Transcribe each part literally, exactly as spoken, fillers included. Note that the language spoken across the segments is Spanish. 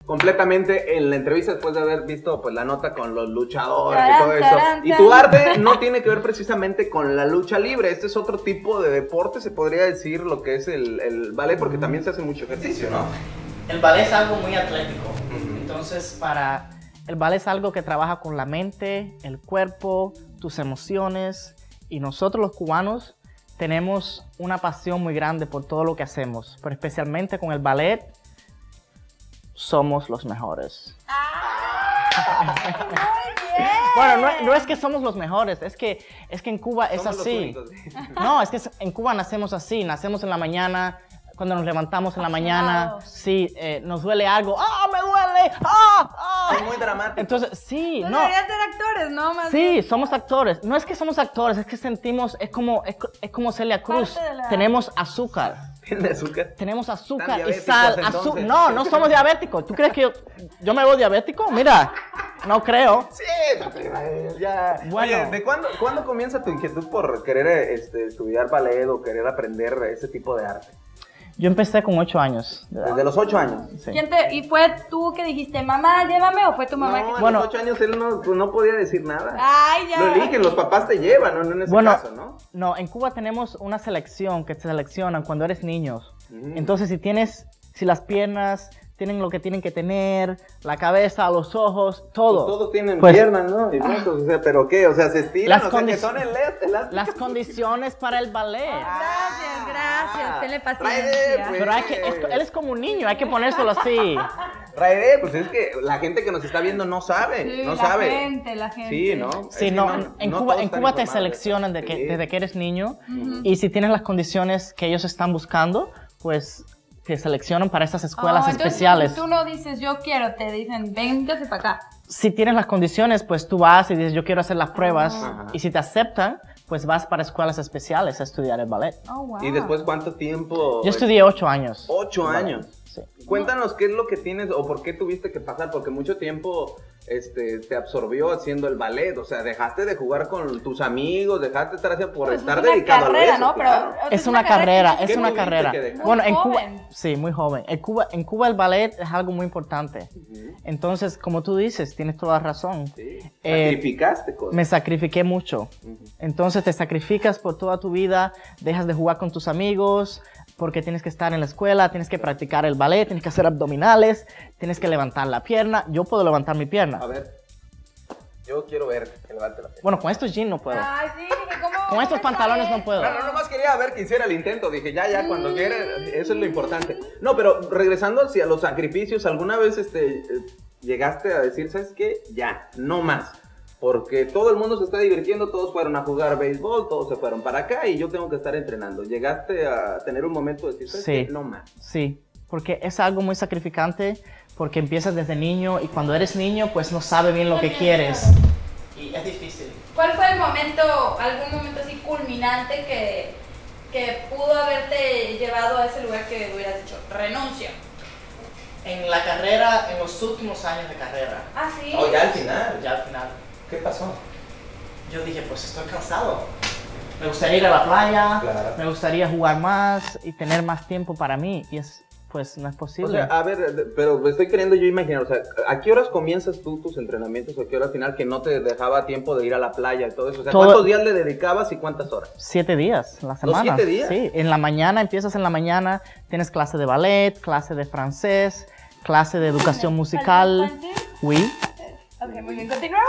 completamente en la entrevista después de haber visto pues la nota con los luchadores Tarán, y todo eso. tarán, Y tu arte no tiene que ver precisamente con la lucha libre. Este es otro tipo de deporte, se podría decir, lo que es el, el ballet, porque también se hace mucho ejercicio, ¿no? El ballet es algo muy atlético. Ujú. Entonces, para el ballet es algo que trabaja con la mente, el cuerpo, tus emociones. Y nosotros los cubanos tenemos una pasión muy grande por todo lo que hacemos, pero especialmente con el ballet, somos los mejores. Ah, muy bien. Bueno, no, no es que somos los mejores, es que, es que en Cuba es Somos los así. únicos. No, es que en Cuba nacemos así, nacemos en la mañana, cuando nos levantamos en la mañana, Apasionados. sí, eh, nos duele algo, ¡ah, me duele! ¡Ah, ah! Son muy dramáticos. Entonces, sí, Pues no. deberían ser actores, ¿no? Más Sí, bien. somos actores. No es que somos actores, es que sentimos, es como, es, co- es como Celia Cruz. Parte de la- Tenemos azúcar. ¿Tiene azúcar? Tenemos azúcar y diabéticos, sal. azu- entonces. No, no somos diabéticos. ¿Tú crees que yo, yo me veo diabético? Mira, no creo. Sí, ya. Bueno. Oye, ¿de cuándo, cuándo comienza tu inquietud por querer este, estudiar ballet o querer aprender ese tipo de arte? Yo empecé con ocho años. de edad. Desde los ocho años. Sí. ¿Quién te, ¿Y fue tú que dijiste, mamá, llévame, o fue tu mamá No, que a Bueno. los ocho años él no, pues, no podía decir nada. Ay, ya. Lo eligen, los papás te llevan, ¿no? En ese Bueno, caso, ¿no? no, en Cuba tenemos una selección que te seleccionan cuando eres niño. Mm. Entonces, si tienes, si las piernas tienen lo que tienen que tener, la cabeza, los ojos, todo. Pues todos tienen Pues- piernas, ¿no? Y brazos, o sea, ¿pero qué? O sea, se estiran, Las o sea, que condi- son elás- elásticas. Las condiciones para el ballet. Gracias, gracias. Tenle Raide, paciencia. pues. Pero hay que, es- él es como un niño, hay que ponérselo así. Raide, pues es que la gente que nos está viendo no sabe, Sí, no la sabe. gente, la gente. Sí, ¿no? Sí, Es que no, en no Cuba, todos en están Cuba te informados de seleccionan eso. de que- Sí. desde que eres niño Ujú. y si tienes las condiciones que ellos están buscando, pues te seleccionan para estas escuelas Oh, entonces especiales. Tú, tú no dices, yo quiero, te dicen, véngase para acá. Si tienes las condiciones, pues tú vas y dices, yo quiero hacer las pruebas. Ajá. Y si te aceptan, pues vas para escuelas especiales a estudiar el ballet. Oh, wow. ¿Y después cuánto tiempo? Yo estudié ocho años. Ocho ballet, años. Sí. Cuéntanos qué es lo que tienes o por qué tuviste que pasar, porque mucho tiempo este, te absorbió haciendo el ballet, o sea, dejaste de jugar con tus amigos, dejaste de estar haciendo por Pues estar es una dedicado carrera, a eso. ¿no? Pero, claro. o sea, Es una carrera, que- es ¿Qué una tuviste carrera. que dejar? Bueno, Muy en Cuba, joven. sí, muy joven. En Cuba, en Cuba el ballet es algo muy importante. Ujú. Entonces, como tú dices, tienes toda razón. Sí. Eh, Sacrificaste cosas. Me sacrifiqué mucho. Ujú. Entonces te sacrificas por toda tu vida, dejas de jugar con tus amigos, porque tienes que estar en la escuela, tienes que practicar el ballet, tienes que hacer abdominales, tienes que levantar la pierna. Yo puedo levantar mi pierna. A ver, yo quiero ver que levante la pierna. Bueno, con estos jeans no puedo. Ay, sí, dije, ¿cómo? Con estos cómo pantalones está no puedo. Bueno, nomás quería ver que hiciera el intento. Dije, ya, ya, cuando quiera, eso es lo importante. No, pero regresando hacia los sacrificios, ¿alguna vez este, eh, llegaste a decir, ¿sabes qué? Ya, no más. Porque todo el mundo se está divirtiendo, todos fueron a jugar béisbol, todos se fueron para acá y yo tengo que estar entrenando. ¿Llegaste a tener un momento de decir, ¿sabes Sí. qué? No más? Sí, porque es algo muy sacrificante, porque empiezas desde niño y cuando eres niño pues no sabes bien lo que quieres. Y es difícil. ¿Cuál fue el momento, algún momento así culminante que, que pudo haberte llevado a ese lugar que hubieras dicho, renuncio? En la carrera, en los últimos años de carrera, Ah, sí. Oh, ya al final. ya al final, ¿Qué pasó? yo dije, pues estoy cansado. Me gustaría ir a la playa, Claro. me gustaría jugar más y tener más tiempo para mí. Y es, pues no es O posible. sea, a ver, de- pero me estoy queriendo yo imaginar, o sea, ¿a qué horas comienzas tú tus entrenamientos o a qué hora al final que no te dejaba tiempo de ir a la playa y todo eso? O sea, Todo- ¿cuántos días le dedicabas y cuántas horas? Siete días a la semana. siete días? Sí, en la mañana, empiezas en la mañana, tienes clase de ballet, clase de francés, clase de educación musical. Oui. Ok, muy bien, continuamos.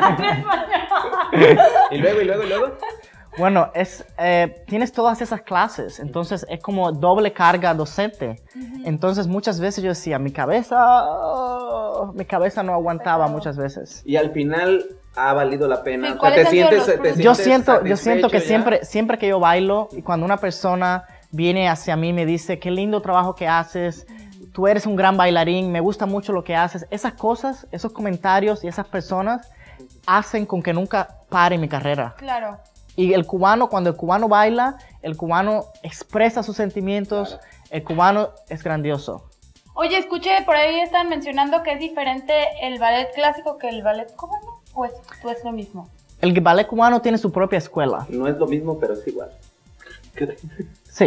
Y luego, y luego, y luego. Bueno, es, eh, tienes todas esas clases, entonces es como doble carga docente. Entonces muchas veces yo decía, mi cabeza, oh, mi cabeza no aguantaba muchas veces. Y al final ha valido la pena. Sí, O sea, ¿cuáles te han sido sientes, los te frutos? Yo sientes siento, yo siento que satisfecho ya. siempre, siempre que yo bailo y cuando una persona viene hacia mí y me dice, qué lindo trabajo que haces, tú eres un gran bailarín, me gusta mucho lo que haces, esas cosas, esos comentarios y esas personas hacen con que nunca pare mi carrera. Claro. Y el cubano, cuando el cubano baila, el cubano expresa sus sentimientos, el cubano es grandioso. Oye, escuché, por ahí están mencionando que es diferente el ballet clásico que el ballet cubano. ¿O es, o es lo mismo? El ballet cubano tiene su propia escuela. No es lo mismo, pero es igual. Sí.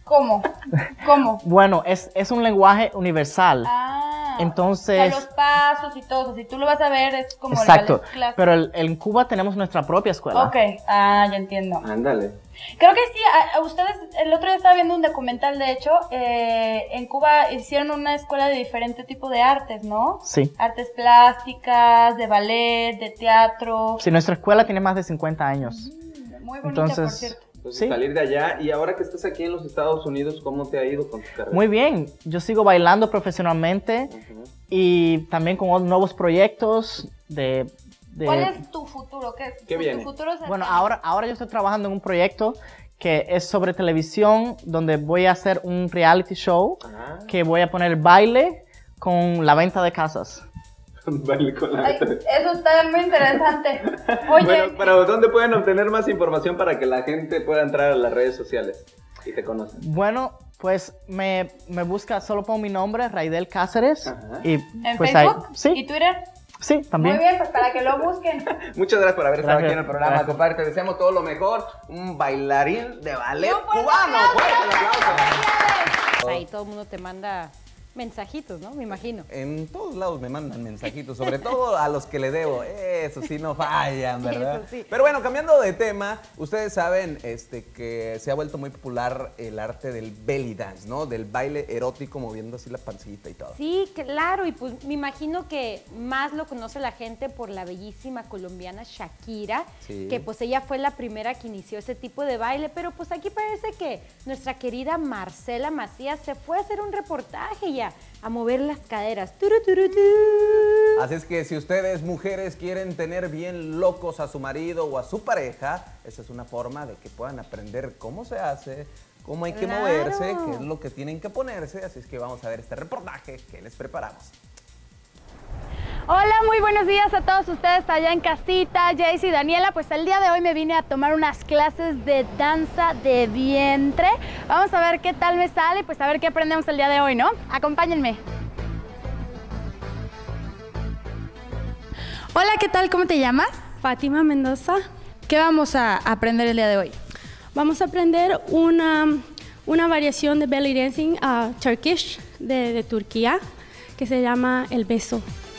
¿Cómo? ¿Cómo? Bueno, es, es un lenguaje universal. Ah, Entonces... o sea, los pasos y todo, si tú lo vas a ver es como... Exacto, la pero el, en Cuba tenemos nuestra propia escuela. Ok, ah, ya entiendo. Ándale. Creo que sí, a, a ustedes, el otro día estaba viendo un documental, de hecho, eh, en Cuba hicieron una escuela de diferente tipo de artes, ¿no? Sí. Artes plásticas, de ballet, de teatro. Sí, nuestra escuela tiene más de cincuenta años. Mm, muy bonita, Entonces, por cierto. Entonces, sí. salir de allá, y ahora que estás aquí en los Estados Unidos, ¿cómo te ha ido con tu carrera? Muy bien, yo sigo bailando profesionalmente Ujú. y también con nuevos proyectos de... de- ¿Cuál es tu futuro? ¿Qué, es? ¿Qué tu, viene? Tu futuro cercano? Bueno, ahora, ahora yo estoy trabajando en un proyecto que es sobre televisión, donde voy a hacer un reality show, Ah, que voy a poner baile con la venta de casas. baile con la Ay, eso está muy interesante. Oye, Bueno, pero ¿dónde pueden obtener más información para que la gente pueda entrar a las redes sociales y te conozcan? Bueno, pues me, me busca, solo pongo mi nombre, Raidel Cáceres. Ajá. Y ¿en pues Facebook? ahí, sí, ¿Y Twitter? sí, también. Muy bien, pues para que lo busquen. Muchas gracias por haber estado Gracias. aquí en el programa, Gracias. compadre. Te deseamos todo lo mejor. Un bailarín de ballet Y un fuerte cubano. aplauso. ¡Fuerte el aplauso! Ahí todo el mundo te manda mensajitos, ¿no? Me imagino. En todos lados me mandan mensajitos, sobre todo a los que le debo. Eso sí no fallan, ¿verdad? Eso sí. Pero bueno, cambiando de tema, ustedes saben este, que se ha vuelto muy popular el arte del belly dance, ¿no? Del baile erótico moviendo así la pancita y todo. Sí, claro, y pues me imagino que más lo conoce la gente por la bellísima colombiana Shakira, Sí. que pues ella fue la primera que inició ese tipo de baile, pero pues aquí parece que nuestra querida Marcela Macías se fue a hacer un reportaje ya, a mover las caderas. Turu, turu, tu. Así es que si ustedes, mujeres, quieren tener bien locos a su marido o a su pareja, esa es una forma de que puedan aprender cómo se hace, cómo hay que Claro. moverse, qué es lo que tienen que ponerse. Así es que vamos a ver este reportaje que les preparamos. Hola, muy buenos días a todos ustedes allá en casita, Jayce y Daniela. Pues el día de hoy me vine a tomar unas clases de danza de vientre. Vamos a ver qué tal me sale, pues a ver qué aprendemos el día de hoy, ¿no? Acompáñenme. Hola, ¿qué tal? ¿Cómo te llamas? Fátima Mendoza. ¿Qué vamos a aprender el día de hoy? Vamos a aprender una, una variación de belly dancing uh, Turkish de, de Turquía que se llama el beso.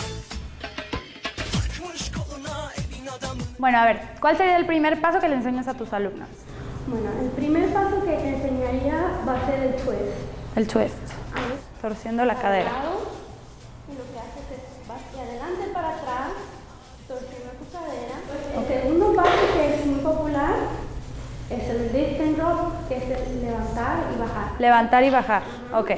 Bueno, a ver, ¿cuál sería el primer paso que le enseñas a tus alumnos? Bueno, el primer paso que te enseñaría va a ser el twist. El twist, Ahí, torciendo la cadera. al lado, y lo que haces es vas de adelante para atrás, torciendo tu cadera. El segundo paso que es muy popular es el lift and drop, que es el levantar y bajar. Levantar y bajar, ok.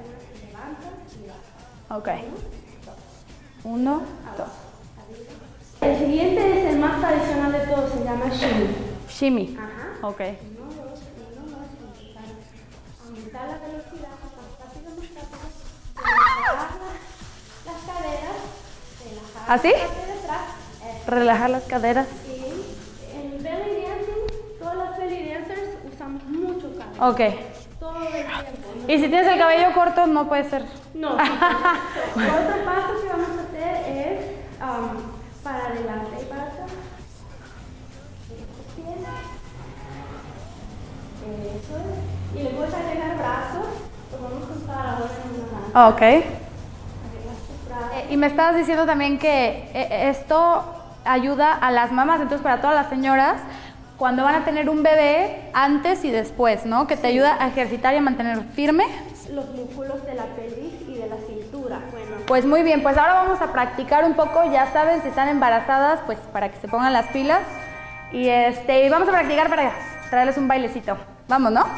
Ok. Uno, dos. El siguiente es el más tradicional de todos, se llama shimmy. Shimmy. Ajá. Ok. Uno, dos, uno, dos, y para aumentar la velocidad, más rápido, más rápido, relajar la- las caderas, relajar ¿Así? la parte de atrás. eh, Relajar las caderas. Y en belly dancing, todas las belly dancers usamos mucho cabello. Ok. Todo el tiempo. ¿no? Y si tienes el cabello corto, no puede ser. No. Otro paso que vamos a hacer es um, para adelante y para atrás. Eso es. Y le puedes agregar brazos. Lo vamos a contar ahora en una danza. Ok. Agregas tus brazos. Eh, y me estabas diciendo también que eh, esto ayuda a las mamás, entonces para todas las señoras, cuando van a tener un bebé, antes y después, ¿no? Que te ayuda a ejercitar y a mantener firme. Los músculos de la pelvis y de la cintura. Bueno, Pues muy bien, pues ahora vamos a practicar un poco, ya saben, si están embarazadas, pues para que se pongan las pilas. Y este, y vamos a practicar para traerles un bailecito. Vamos, ¿no?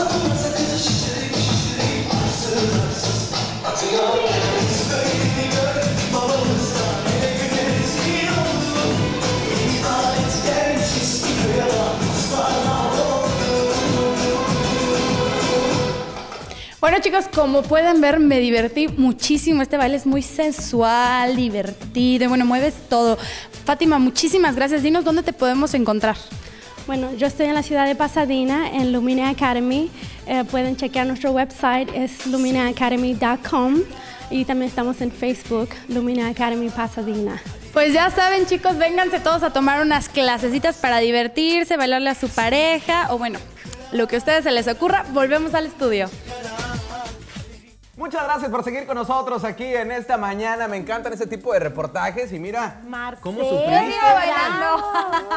Atıyor Bueno, chicos, como pueden ver, me divertí muchísimo. Este baile es muy sensual, divertido, y bueno, mueves todo. Fátima, muchísimas gracias. Dinos dónde te podemos encontrar. Bueno, yo estoy en la ciudad de Pasadena, en Lumina Academy. Eh, pueden chequear nuestro website, es lumina academy punto com. Y también estamos en Facebook, Lumina Academy Pasadena. Pues ya saben, chicos, vénganse todos a tomar unas clasecitas para divertirse, bailarle a su pareja o bueno, lo que a ustedes se les ocurra. Volvemos al estudio. Muchas gracias por seguir con nosotros aquí en esta mañana. Me encantan ese tipo de reportajes y mira Marcela, cómo sufriste. bailando.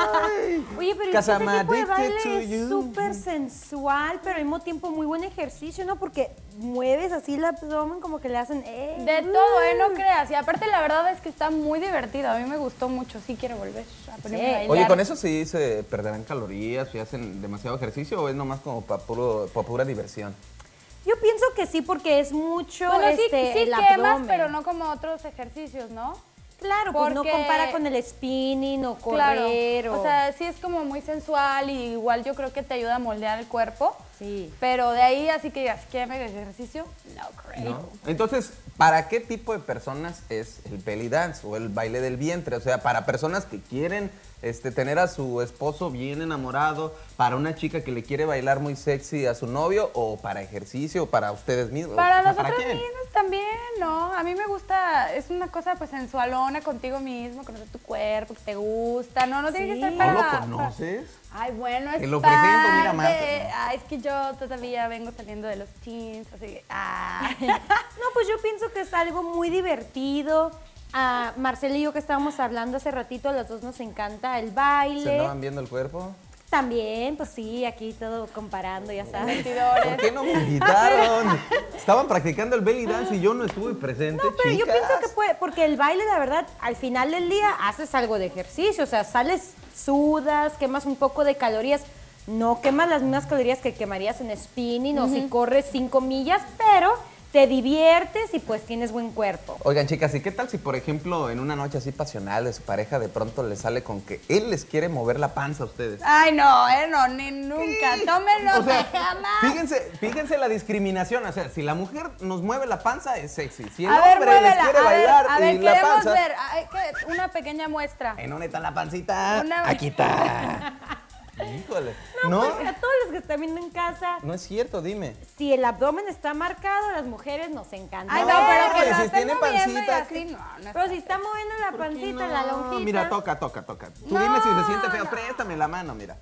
Oye, pero Cause ese I'm tipo de addicted to baile you. es súper sensual, pero al mismo tiempo muy buen ejercicio, ¿no? Porque mueves así el abdomen como que le hacen... Eh, De todo, ¿eh? No creas. Y aparte la verdad es que está muy divertido. A mí me gustó mucho. Sí quiero volver a ponerme Sí. a bailar. Oye, ¿con eso sí se perderán calorías si hacen demasiado ejercicio o es nomás como para pura diversión? Yo pienso que sí, porque es mucho Bueno, sí, este, sí el quemas, abdomen. pero no como otros ejercicios, ¿no? Claro, pues no Porque- compara con el spinning o Claro. correr o... O sea, sí es como muy sensual y igual yo creo que te ayuda a moldear el cuerpo. sí. Pero de ahí así que digas, ¿quién me ejercicio? No creo. ¿No? Entonces, ¿para qué tipo de personas es el belly dance o el baile del vientre? O sea, para personas que quieren este, tener a su esposo bien enamorado, para una chica que le quiere bailar muy sexy a su novio, o para ejercicio, o para ustedes mismos. Para O sea, nosotros quién? mismos también, ¿no? A mí me gusta, es una cosa pues sensualona contigo mismo, conocer tu cuerpo, que te gusta, ¿no? No tiene que ser ¿No para... lo para- conoces? Ay, bueno, es Te lo presento, mira, parte. Marta. Ay, es que yo todavía vengo saliendo de los teens, así que... Ah. No, pues yo pienso que es algo muy divertido. A Marcela y yo que estábamos hablando hace ratito, a los dos nos encanta el ¿Se baile. andaban viendo el cuerpo? También, pues sí, aquí todo comparando, ya sabes. ¿Por qué no me invitaron? Estaban practicando el belly dance y yo no estuve presente, No, pero yo chicas. pienso que puede, porque el baile, la verdad, al final del día haces algo de ejercicio, o sea, sales, sudas, quemas un poco de calorías. No quemas las mismas calorías que quemarías en spinning o si corres cinco millas, pero te diviertes y pues tienes buen cuerpo. Oigan, chicas, ¿y qué tal si, por ejemplo, en una noche así pasional de su pareja, de pronto le sale con que él les quiere mover la panza a ustedes? Ay, no, eh, no, ni nunca. Tómenlo, O sea, jamás. fíjense, fíjense la discriminación. O sea, si la mujer nos mueve la panza, es sexy. Si el A ver, hombre les muévela, quiere a ver, bailar a ver, y la queremos panza. ver, ay, que- una pequeña muestra. ¿En dónde está la pancita? Una- Aquí está. Híjole. No, No, pues a todos los que están viendo en casa, no es cierto, dime. si el abdomen está marcado, a las mujeres nos encanta. Ay, no, No, pero que si lo estén tiene moviendo y pancita, así, no, no Pero si está moviendo la ¿Por qué pancita, no? la lonjita. Mira, toca, toca, toca. Tú No, dime si se siente feo. no. Préstame la mano, mira.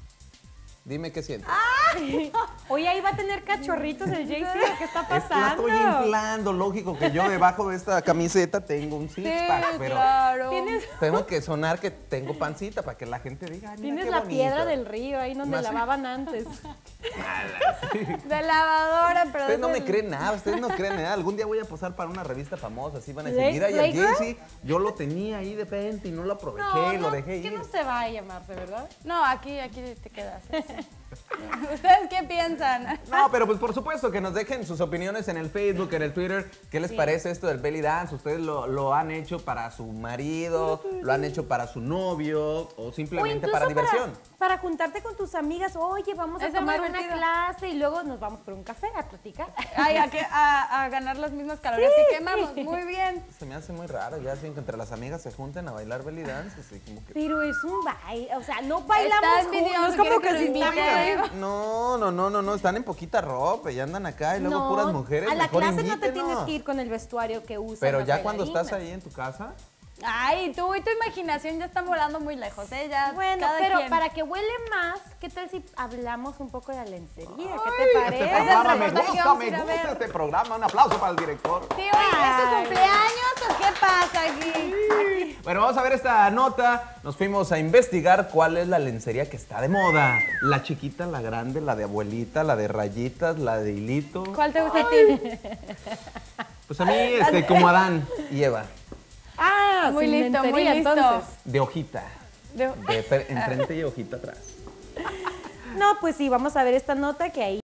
Dime qué sientes. Oye, ahí va a tener cachorritos el Jay-Z, ¿qué está Es- la pasando? estoy inflando, lógico que yo debajo de esta camiseta tengo un six pack, pero claro. Tienes, tengo que sonar que tengo pancita para que la gente diga, "Ay, mira tienes qué la bonito". piedra del río, ahí donde Más- lavaban antes. De lavadora, pero... Ustedes no de me esas- creen nada, ustedes no creen nada. Algún día voy a posar para una revista famosa, así van a decir, Play- mira, y el Playgirl? Jay-Z, yo lo tenía ahí de frente y no lo aproveché, No, lo no, dejé que ir. no se va a llamarse, ¿verdad? No, aquí, aquí te quedas. ¿Ustedes qué piensan? No, pero pues por supuesto que nos dejen sus opiniones en el Facebook, en el Twitter. ¿Qué les parece esto del belly dance? ¿Ustedes lo, lo han hecho para su marido? ¿Lo han hecho para su novio? ¿O O simplemente incluso para diversión? Para, juntarte con tus amigas, oye, vamos a Eso es tomar muy una divertido. clase y luego nos vamos por un café a platicar. Ay, a, que- a- a ganar las mismas calorías Sí, que quemamos. sí. Muy bien. Se me hace muy raro, ya así que entre las amigas se junten a bailar belly dance, así como que... Pero es un baile, o sea, no bailamos Está envidioso, juntos, como quiere que que lo si invite estamos... a algo. No, no, no, no, no, están en poquita ropa y andan acá y luego puras mujeres. a la mejor clase no te invítenos. tienes que ir con el vestuario que usan Pero las ya cuando bailarinas. estás ahí en tu casa, Ay, tú y tu imaginación ya están volando muy lejos, ¿eh? Ya, Bueno, cada pero quien. para que huele más, ¿qué tal si hablamos un poco de la lencería? ¿Qué te este parece? programa me reportaje gusta, vamos a me ir a gusta ver. este programa. Un aplauso para el director. Sí, oye, ¿es tu cumpleaños o qué pasa aquí? Aquí. Bueno, vamos a ver esta nota. Nos fuimos a investigar cuál es la lencería que está de moda. La chiquita, la grande, la de abuelita, la de rayitas, la de hilito. ¿Cuál te gusta a ti? Pues a mí, este, como Adán y Eva, Ah, Muy sin listo, muy lencería, listo. entonces. de hojita. De- De fre- enfrente y hojita atrás. No, pues sí, vamos a ver esta nota que ahí